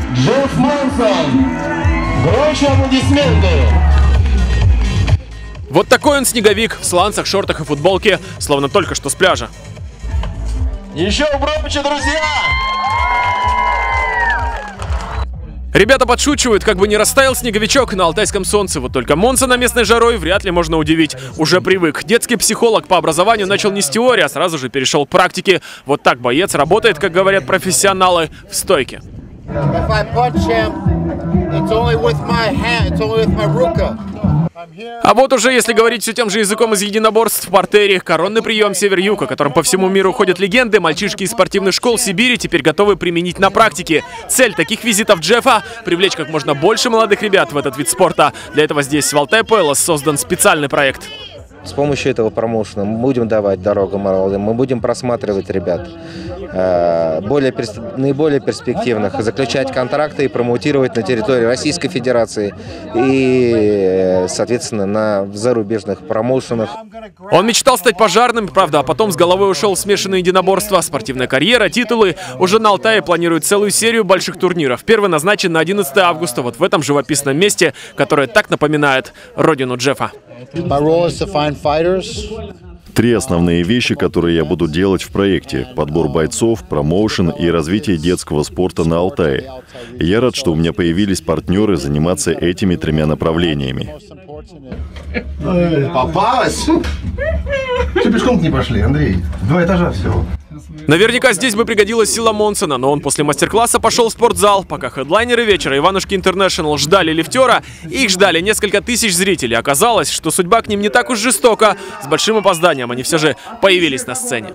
Джефф Монсон. Громче аплодисменты. Вот такой он снеговик в сланцах, шортах и футболке, словно только что с пляжа. Еще громче, друзья! Ребята подшучивают, как бы не растаял снеговичок на алтайском солнце. Вот только Монсона местной жарой вряд ли можно удивить. Уже привык. Детский психолог по образованию начал не с теории, а сразу же перешел к практике. Вот так боец работает, как говорят профессионалы, в стойке. А вот уже, если говорить все тем же языком из единоборств в партере, коронный прием север-юг, о котором по всему миру ходят легенды, мальчишки из спортивных школ Сибири теперь готовы применить на практике. Цель таких визитов Джеффа – привлечь как можно больше молодых ребят в этот вид спорта. Для этого здесь, в Altai Palace, создан специальный проект. С помощью этого промоушена мы будем давать дорогу молодым, мы будем просматривать ребят, наиболее перспективных, заключать контракты и промоутировать на территории Российской Федерации и, соответственно, на зарубежных промоушенах. Он мечтал стать пожарным, правда, а потом с головой ушел в смешанные единоборства, спортивная карьера, титулы. Уже на Алтае планирует целую серию больших турниров. Первый назначен на 11 августа, вот в этом живописном месте, которое так напоминает родину Джеффа. Три основные вещи, которые я буду делать в проекте: подбор бойцов, промоушен и развитие детского спорта на Алтае. Я рад, что у меня появились партнеры заниматься этими тремя направлениями. Попалась? Что пешком не пошли, Андрей? 2 этажа всего. Наверняка здесь бы пригодилась сила Монсона, но он после мастер-класса пошел в спортзал. Пока хедлайнеры вечера Иванушки Интернешнл ждали лифтера, их ждали несколько тысяч зрителей. Оказалось, что судьба к ним не так уж жестока. С большим опозданием они все же появились на сцене.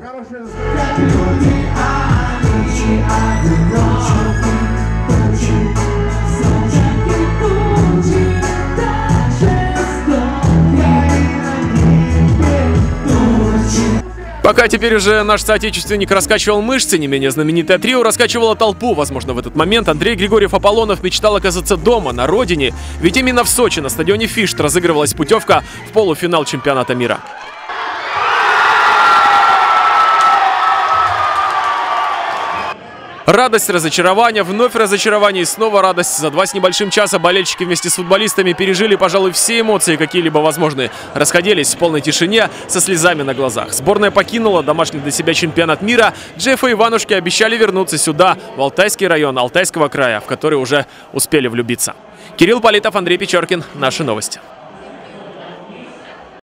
Пока теперь уже наш соотечественник раскачивал мышцы, не менее знаменитое трио раскачивало толпу. Возможно, в этот момент Андрей Григорьев-Аполлонов мечтал оказаться дома, на родине. Ведь именно в Сочи на стадионе Фишт разыгрывалась путевка в полуфинал чемпионата мира. Радость, разочарование, вновь разочарование и снова радость. За 2 с небольшим часа болельщики вместе с футболистами пережили, пожалуй, все эмоции, какие-либо возможны. Расходились в полной тишине, со слезами на глазах. Сборная покинула домашний для себя чемпионат мира. Джефф и Иванушки обещали вернуться сюда, в Алтайский район Алтайского края, в который уже успели влюбиться. Кирилл Политов, Андрей Печоркин. Наши новости.